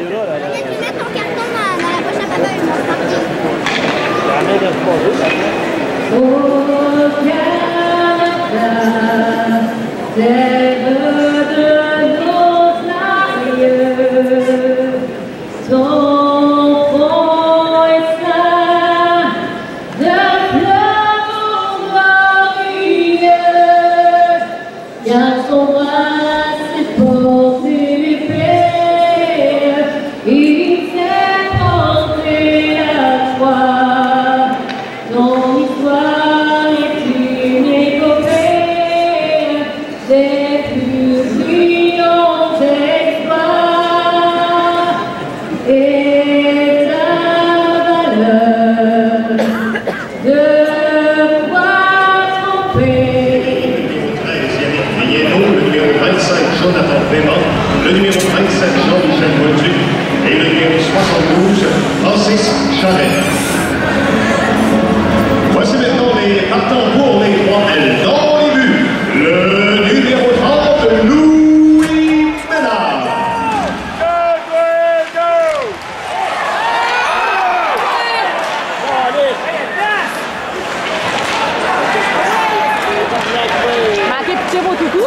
mettre ton carton dans la poche à papa et mon parti. Au Canada, terre de nos aïeux, ton front est saint, de fleurs glorieux, car son bras s'est porté l'épée, il s'est porté la croix. Ton histoire est une épopée des plus brillants exploits et ta valeur de quoi tromper. Le numéro 25, Jonathan Clément, le numéro 27, Jean-Michel Motu et le numéro 72, Francis Charette. Voici maintenant les partants pour les 3L dans les buts. Le numéro 30, Louis Ménard. Marqué petit beau toutou.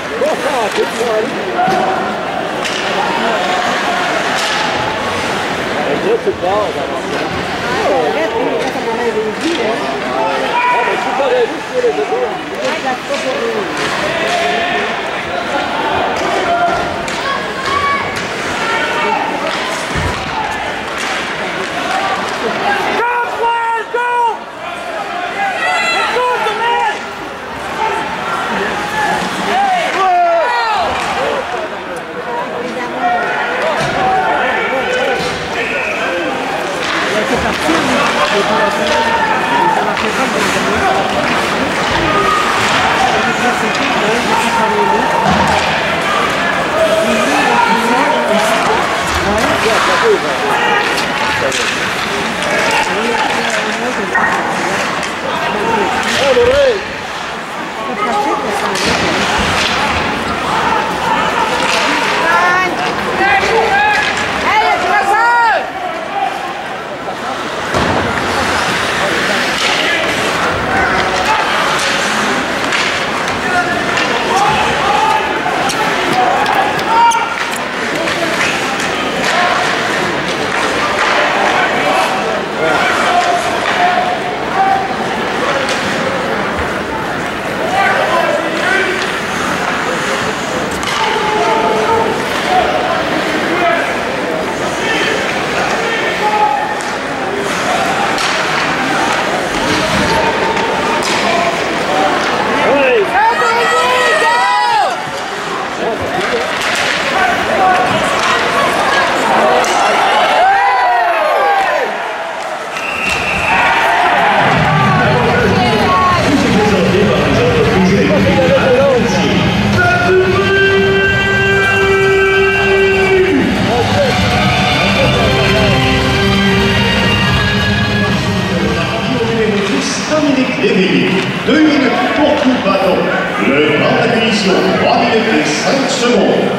Dominique Lévy, 2 minutes pour coup de bâton. Le temps d'acquisition, 3 minutes et 5 secondes.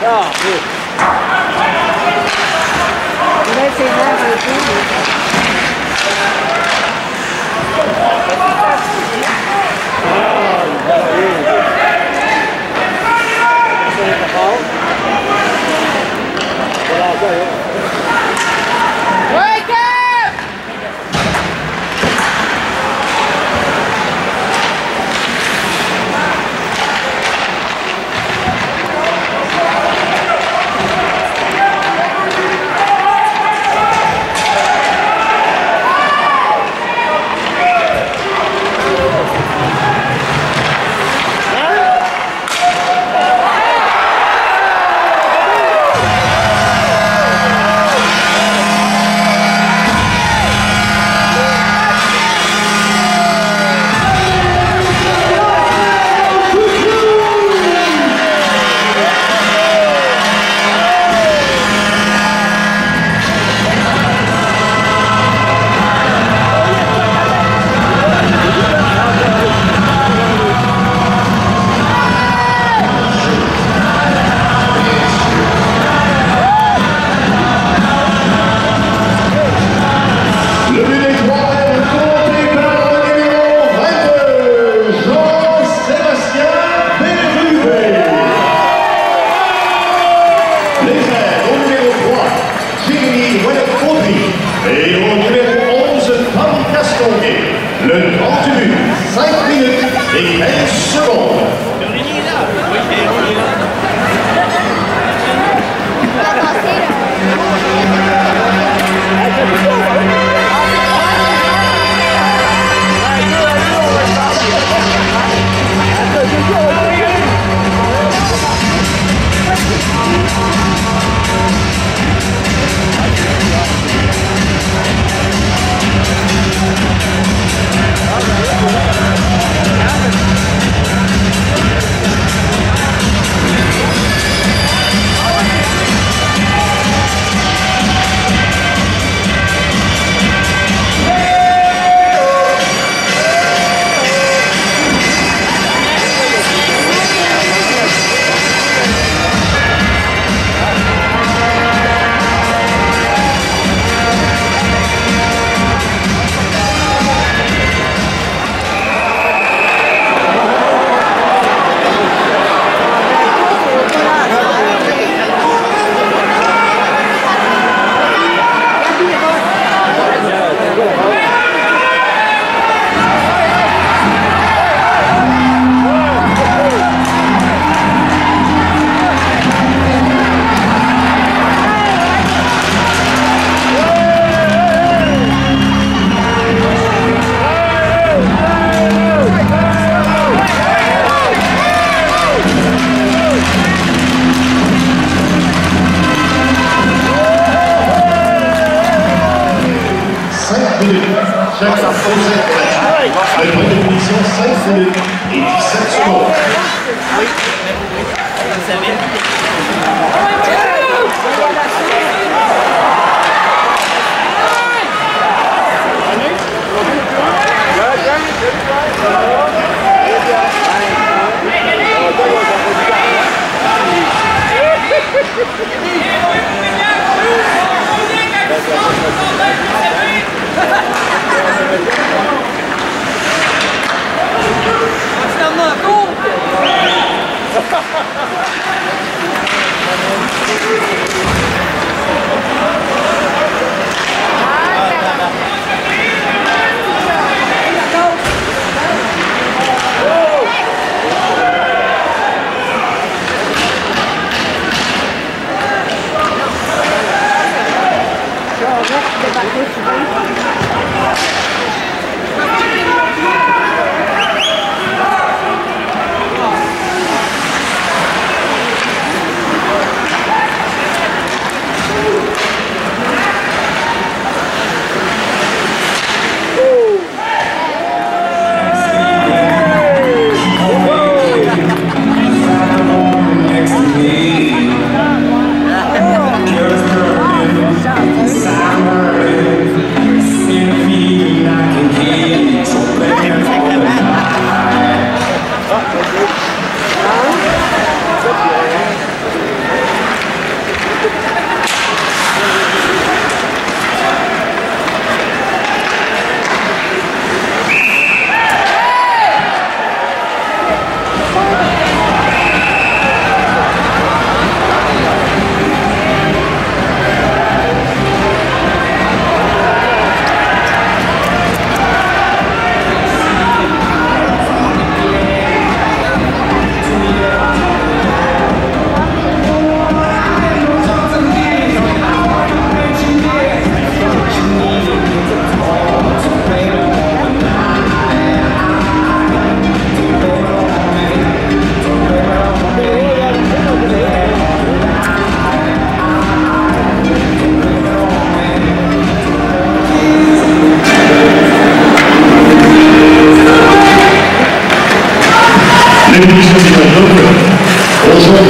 Chaque procès le point de munition 5 minutes et 17 secondes.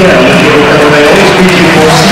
Pierre, le numéro 91, Brigitte Foncy.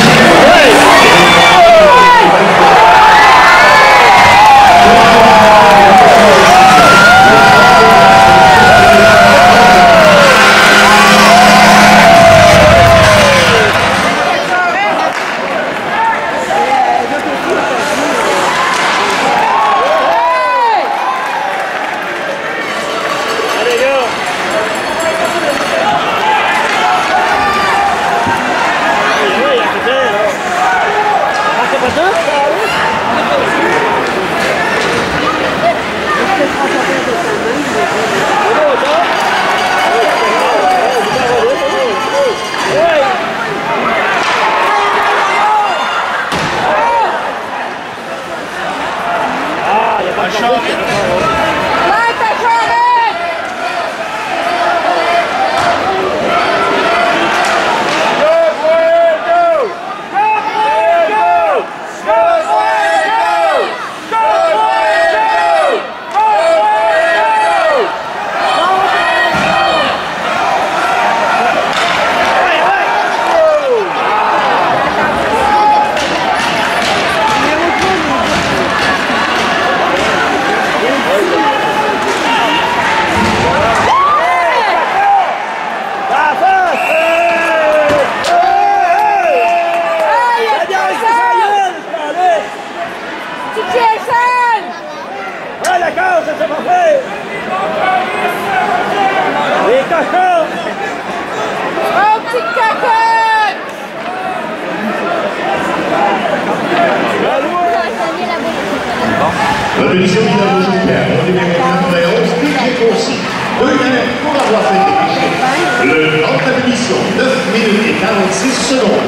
La punition du numéro 91, Brigitte Foncy. Deuxième pour avoir fait dépicher. Le temps de la punition, 9 minutes et 46 secondes.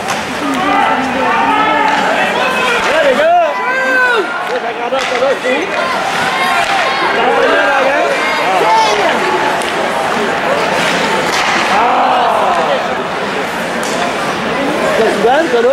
Ouais, les gars! La grandeur, ça va, c'est où? T'as envoyé la gang? C'est Suzanne, ça, là?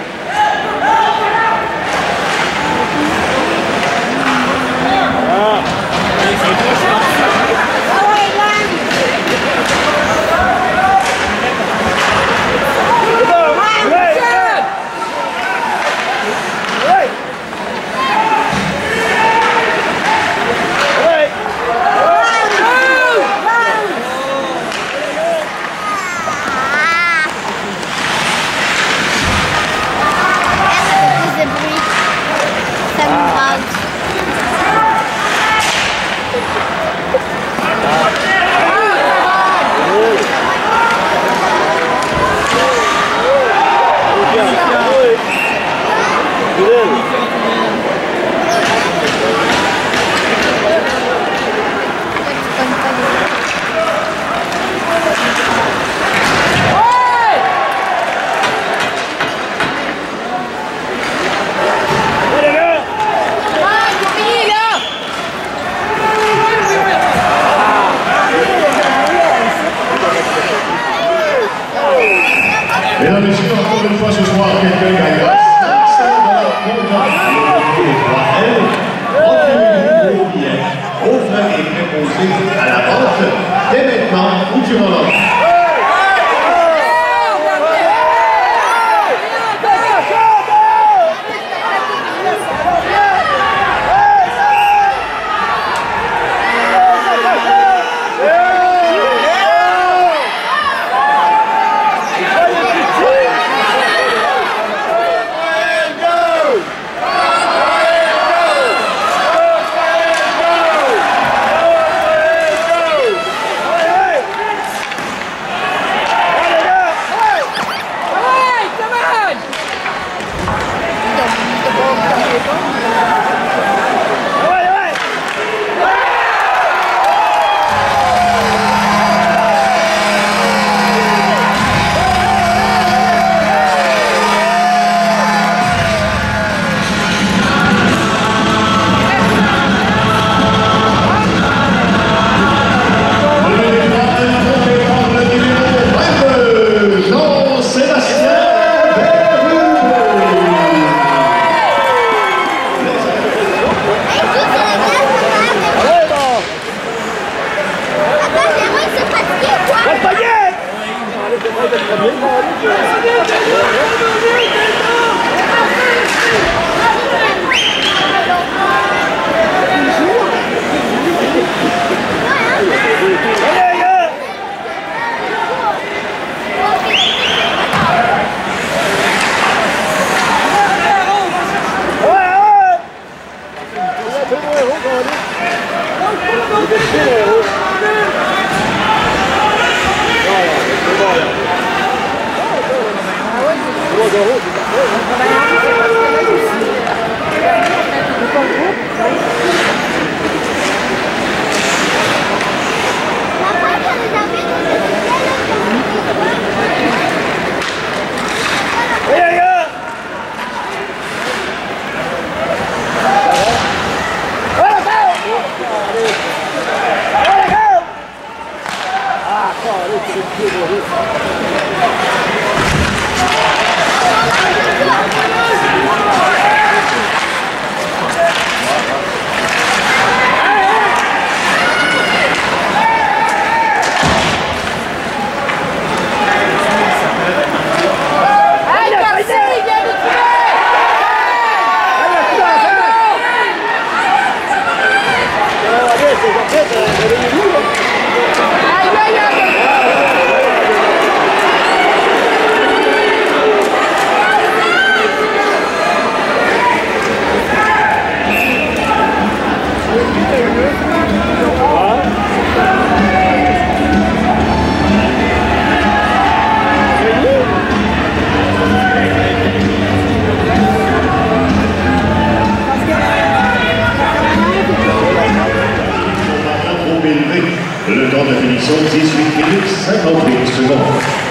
Mesdames et messieurs, encore une fois ce soir, quelqu'un gagnera $500 offre et préposé à la vente dès maintenant ou durant l'année. Le temps de finition, 18 minutes 58 secondes.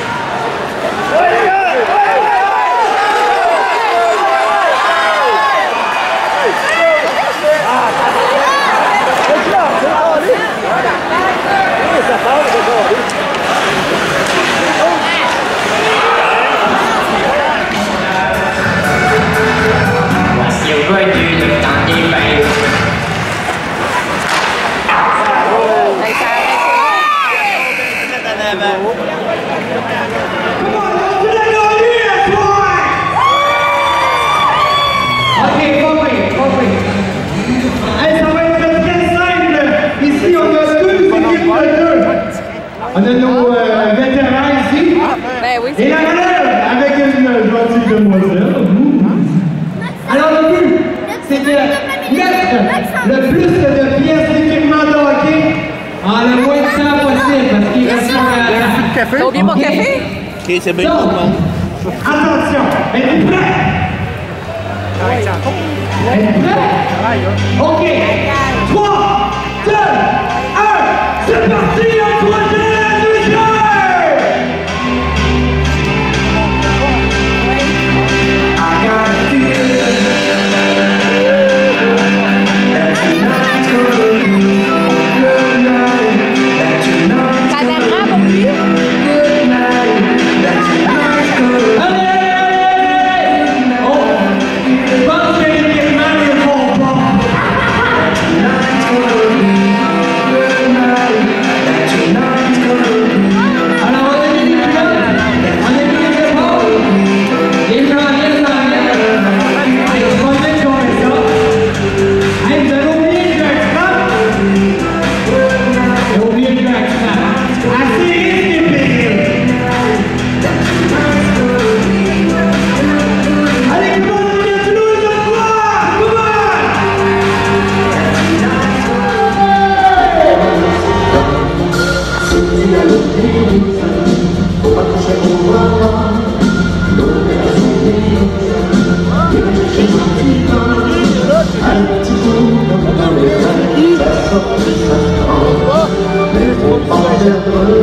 On a nos vétérans ici. Ben oui, Et la relève avec une gentille demoiselle. Alors le but, c'est de mettre le plus de pièces d'équipement de hockey en le moins de temps possible parce qu'il reste pas T'as oublié mon café? Ok, c'est bien tout le monde. Attention, êtes-vous prêts? Êtes-vous prêts? Ok, 3, 2, 1, c'est parti, on troisième du jeu! Ça démarre pour lui? Let's go.